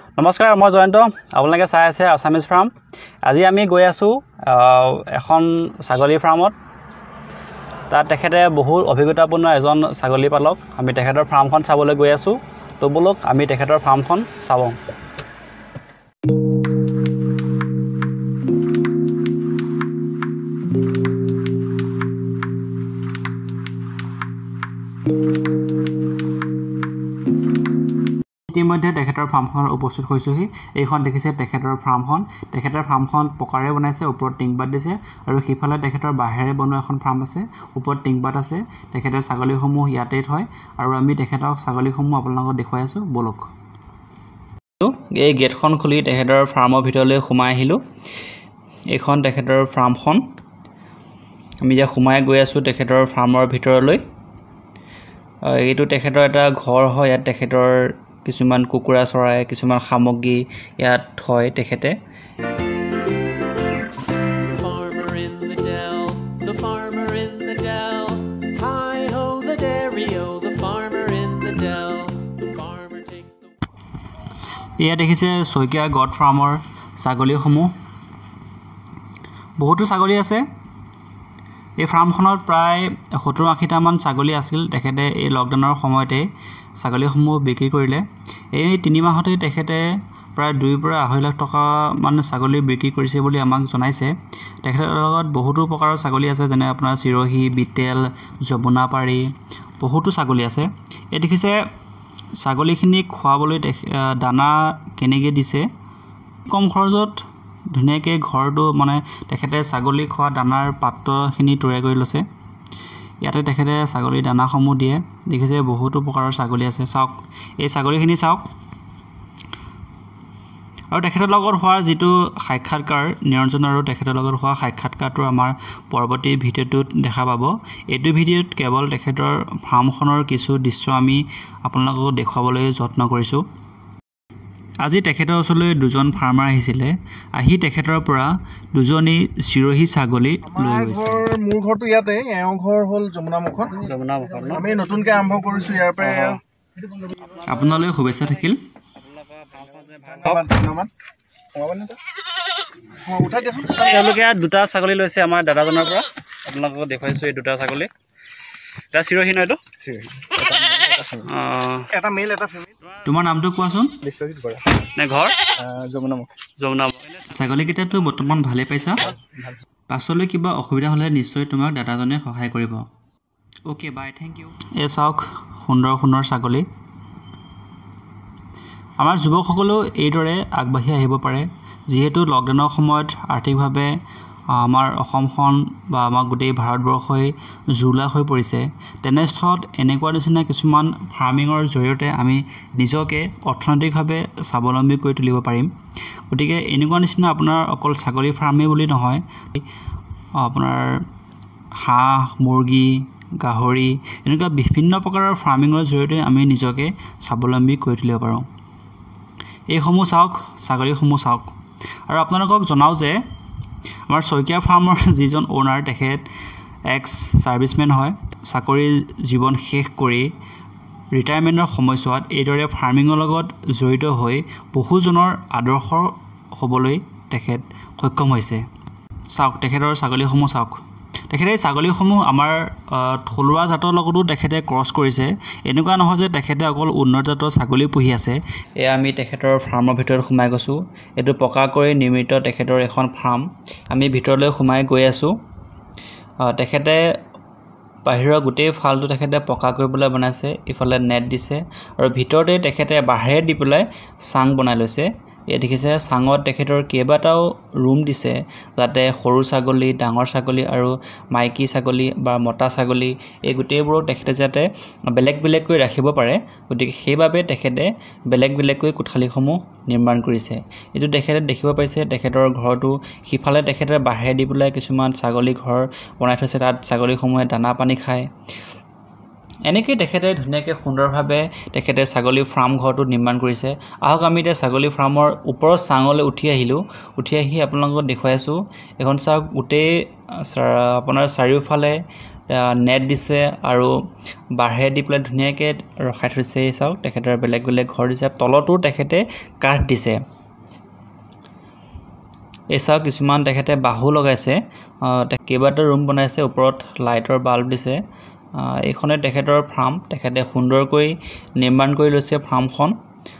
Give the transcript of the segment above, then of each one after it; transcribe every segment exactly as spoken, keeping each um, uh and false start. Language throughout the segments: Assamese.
নমস্কাৰ মই জয়ন্ত আপোনালোকে চাই আছে আছামিজ ফাৰ্ম আজি আমি গৈ আছো এখন ছাগলী ফাৰ্মত তাত তেখেতে বহুত অভিজ্ঞতাপূৰ্ণ এজন ছাগলী পালক আমি তেখেতৰ ফাৰ্মখন চাবলৈ গৈ আছো তো বলক আমি তেখেতৰ ফাৰ্মখন চাওঁ ইতিমধ্যে তেখেতৰ ফাৰ্মখনৰ উপস্থিত হৈছোহি এইখন দেখিছে তেখেতৰ ফাৰ্মখন তেখেতৰ ফাৰ্মখন পকাৰে বনাইছে ওপৰত টিংবাট দিছে আৰু সিফালে তেখেতৰ বাহিৰে বনোৱা এখন ফাৰ্ম আছে ওপৰত টিংবাট আছে তেখেতৰ ছাগলীসমূহ ইয়াতে থয় আৰু আমি তেখেতক ছাগলীসমূহ আপোনালোকক দেখুৱাই আছো বলক এই গেটখন খুলি তেখেতৰ ফাৰ্মৰ ভিতৰলৈ সোমাই আহিলো এইখন তেখেতৰ ফাৰ্মখন আমি যে সোমাই গৈ আছো তেখেতৰ ফাৰ্মৰ ভিতৰলৈ এইটো তেখেতৰ এটা ঘৰ হয় ইয়াত তেখেতৰ কিছুমান কুকুৰা চৰাই কিছুমান সামগ্ৰী ইয়াত থয় তেখেতে farmer in the dell the farmer in the dell hi ho the dairy o the farmer in the dell the farmer takes the ইয়া দেখিছে সৈকিয়া গড ফাৰ্মৰ ছাগলীসমূহ বহুতো ছাগলী আছে এই ফাৰ্মখনত প্ৰায় সত্তৰ আশীটা মান ছাগলী আছিল তেখেতে এই লকডাউনৰ সময়তে ছাগলীসমূহ বিক্ৰী কৰিলে এই তিনি মাহতে তেখেতে প্ৰায় দুই পৰা আঢ়ৈ লাখ টকা মান ছাগলী বিক্ৰী কৰিছে বুলি আমাক জনাইছে তেখেতৰ লগত বহুতো প্ৰকাৰৰ ছাগলী আছে যেনে আপোনাৰ চিৰহি বিটেল যমুনাপাৰী বহুতো ছাগলী আছে এই দেখিছে ছাগলীখিনি খোৱাবলৈ দানা কেনেকৈ দিছে কম খৰচত ধুনীয়াকৈ ঘৰটো মানে তেখেতে ছাগলী খোৱা দানাৰ পাত্ৰখিনি তৈয়াৰ কৰি লৈছে ইয়াতে তেখেতে ছাগলী দানাসমূহ দিয়ে দেখিছে বহুতো প্ৰকাৰৰ ছাগলী আছে চাওক এই ছাগলীখিনি চাওক আৰু তেখেতৰ লগত হোৱা যিটো সাক্ষাৎকাৰ নিৰঞ্জন আৰু তেখেতৰ লগত হোৱা সাক্ষাৎকাৰটো আমাৰ পৰৱৰ্তী ভিডিঅ'টোত দেখা পাব এইটো ভিডিঅ'ত কেৱল তেখেতৰ ফাৰ্মখনৰ কিছু দৃশ্য আমি আপোনালোকক দেখুৱাবলৈ যত্ন কৰিছোঁ আজি তেখেতৰ ওচৰলৈ দুজন ফাৰ্মাৰ আহিছিলে আহি তেখেতৰ পৰা দুজনী চিৰহি ছাগলী লৈ গৈছে মোৰ ঘৰটো ইয়াতে এওঁ ঘৰ হ'ল যমুনামুখন যমুনামুখন আমি নতুনকৈ আৰম্ভ কৰিছোঁ ইয়াৰ পৰা আপোনালৈ শুভেচ্ছা থাকিল তেওঁলোকে দুটা ছাগলী লৈছে আমাৰ দাদাজনৰ পৰা আপোনালোকক দেখুৱাইছোঁ এই দুটা ছাগলী এটা চিৰহি নহয়তো এটা মেল এটা ফিমেল তোমাৰ নামটো কোৱাচোন বিশ্বজিত বৰা নে ঘৰ যমুনামুখ যমুনামুখ ছাগলীকেইটাতো বৰ্তমান ভালেই পাইছা পাছলৈ কিবা অসুবিধা হ'লে নিশ্চয় তোমাক দাদাজনে সহায় কৰিব অ'কে বাই থেংক ইউ এই চাওক সুন্দৰ সুন্দৰ ছাগলী আমাৰ যুৱকসকলেও এইদৰে আগবাঢ়ি আহিব পাৰে যিহেতু লকডাউনৰ সময়ত আৰ্থিকভাৱে আমাৰ অসমখন বা আমাৰ গোটেই ভাৰতবৰ্ষই জুৰুলা হৈ পৰিছে তেনেস্থলত এনেকুৱা নিচিনা কিছুমান ফাৰ্মিঙৰ জৰিয়তে আমি নিজকে অৰ্থনৈতিকভাৱে স্বাৱলম্বী কৰি তুলিব পাৰিম গতিকে এনেকুৱা নিচিনা আপোনাৰ অকল ছাগলী ফাৰ্মেই বুলি নহয় আপোনাৰ হাঁহ মুৰ্গী গাহৰি এনেকুৱা বিভিন্ন প্ৰকাৰৰ ফাৰ্মিঙৰ জৰিয়তে আমি নিজকে স্বাৱলম্বী কৰি তুলিব পাৰোঁ এইসমূহ চাওক ছাগলীসমূহ চাওক আৰু আপোনালোকক জনাওঁ যে আমাৰ শইকীয়া ফাৰ্মৰ যিজন ওনাৰ তেখেত এক্স ছাৰ্ভিচমেন হয় চাকৰি জীৱন শেষ কৰি ৰিটায়াৰমেণ্টৰ সময়ছোৱাত এইদৰে ফাৰ্মিঙৰ লগত জড়িত হৈ বহুজনৰ আদৰ্শ হ'বলৈ তেখেত সক্ষম হৈছে চাওক তেখেতৰ ছাগলীসমূহ চাওক তেখেতে ছাগলীসমূহ আমাৰ থলুৱা জাতৰ লগতো তেখেতে ক্ৰছ কৰিছে এনেকুৱা নহয় যে তেখেতে অকল উন্নত জাতৰ ছাগলী পুহি আছে এয়া আমি তেখেতৰ ফাৰ্মৰ ভিতৰত সোমাই গৈছোঁ এইটো পকাকৈ নিৰ্মিত তেখেতৰ এখন ফাৰ্ম আমি ভিতৰলৈ সোমাই গৈ আছোঁ তেখেতে বাহিৰৰ গোটেই ফালটো তেখেতে পকা কৰি পেলাই বনাইছে ইফালে নেট দিছে আৰু ভিতৰতে তেখেতে বাহিৰে দি পেলাই চাং বনাই লৈছে এই দেখিছে চাঙত তেখেতৰ কেইবাটাও ৰুম দিছে যাতে সৰু ছাগলী ডাঙৰ ছাগলী আৰু মাইকী ছাগলী বা মতা ছাগলী এই গোটেইবোৰক তেখেতে যাতে বেলেগ বেলেগকৈ ৰাখিব পাৰে গতিকে সেইবাবে তেখেতে বেলেগ বেলেগকৈ কোঠালিসমূহ নিৰ্মাণ কৰিছে এইটো তেখেতে দেখিব পাইছে তেখেতৰ ঘৰটো সিফালে তেখেতে বাহিৰে দি পেলাই কিছুমান ছাগলী ঘৰ বনাই থৈছে তাত ছাগলীসমূহে দানা পানী খায় এনেকৈ তেখেতে ধুনীয়াকৈ সুন্দৰভাৱে তেখেতে ছাগলী ফাৰ্ম ঘৰটো নিৰ্মাণ কৰিছে আহক আমি এতিয়া ছাগলী ফাৰ্মৰ ওপৰৰ চাঙলৈ উঠি আহিলোঁ উঠি আহি আপোনালোকক দেখুৱাই আছোঁ এখন চাওক গোটেই আপোনাৰ চাৰিওফালে নেট দিছে আৰু বাঁহে দি পেলাই ধুনীয়াকৈ ৰখাই থৈছে এই চাওক তেখেতৰ বেলেগ বেলেগ ঘৰ দিছে তলতো তেখেতে কাঠ দিছে এই চাওক কিছুমান তেখেতে বাহু লগাইছে কেইবাটাও ৰুম বনাইছে ওপৰত লাইটৰ বাল্ব দিছে এইখনে তেখেতৰ ফাৰ্ম তেখেতে সুন্দৰকৈ নিৰ্মাণ কৰি লৈছে ফাৰ্মখন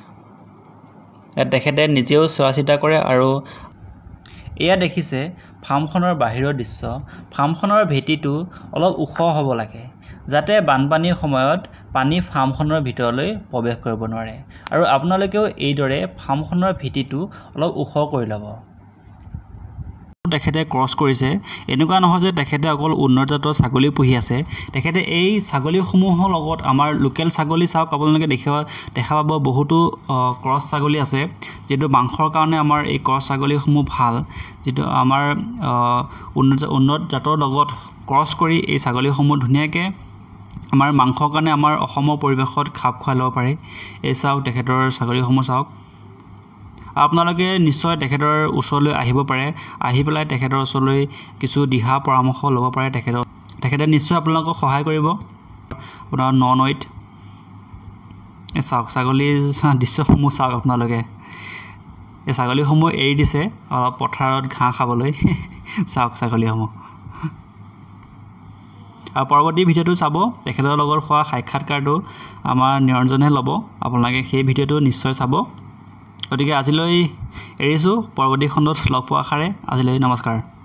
তেখেতে নিজেও চোৱা চিতা কৰে আৰু এয়া দেখিছে ফাৰ্মখনৰ বাহিৰৰ দৃশ্য ফাৰ্মখনৰ ভেটিটো অলপ ওখ হ'ব লাগে যাতে বানপানীৰ সময়ত পানী ফাৰ্মখনৰ ভিতৰলৈ প্ৰৱেশ কৰিব নোৱাৰে আৰু আপোনালোকেও এইদৰে ফাৰ্মখনৰ ভেটিটো অলপ ওখ কৰি ল'ব তেখেতে ক্ৰছ কৰিছে এনেকুৱা নহয় যে তেখেতে অকল উন্নত জাতৰ ছাগলী পুহি আছে তেখেতে এই ছাগলীসমূহৰ লগত আমাৰ লোকেল ছাগলী চাওক আপোনালোকে দেখিব দেখা পাব বহুতো ক্ৰছ ছাগলী আছে যেটো মাংসৰ কাৰণে আমাৰ এই ক্ৰছ ছাগলীসমূহ ভাল যেটো আমাৰ উন্নত উন্নত জাতৰ লগত ক্ৰছ কৰি এই ছাগলীসমূহ ধুনীয়াকৈ আমাৰ মাংসৰ কাৰণে আমাৰ অসমৰ পৰিৱেশত খাপ খুৱাই ল'ব পাৰে এই চাওক তেখেতৰ ছাগলীসমূহ চাওক আপোনালোকে নিশ্চয় তেখেতৰ ওচৰলৈ আহিব পাৰে আহি পেলাই তেখেতৰ ওচৰলৈ কিছু দিহা পৰামৰ্শ ল'ব পাৰে তেখেতৰ তেখেতে নিশ্চয় আপোনালোকক সহায় কৰিব আপোনাৰ ন নৈত এই চাওক ছাগলীৰ দৃশ্যসমূহ চাওক আপোনালোকে এই ছাগলীসমূহ এৰি দিছে অলপ পথাৰত ঘাঁহ খাবলৈ চাওক ছাগলীসমূহ আৰু পৰৱৰ্তী ভিডিঅ'টো চাব তেখেতৰ লগত হোৱা সাক্ষাৎকাৰটো আমাৰ নিৰঞ্জনে ল'ব আপোনালোকে সেই ভিডিঅ'টো নিশ্চয় চাব গতিকে আজিলৈ এৰিছোঁ পৰৱৰ্তী খণ্ডত লগ পোৱা আশাৰে আজিলৈ নমস্কাৰ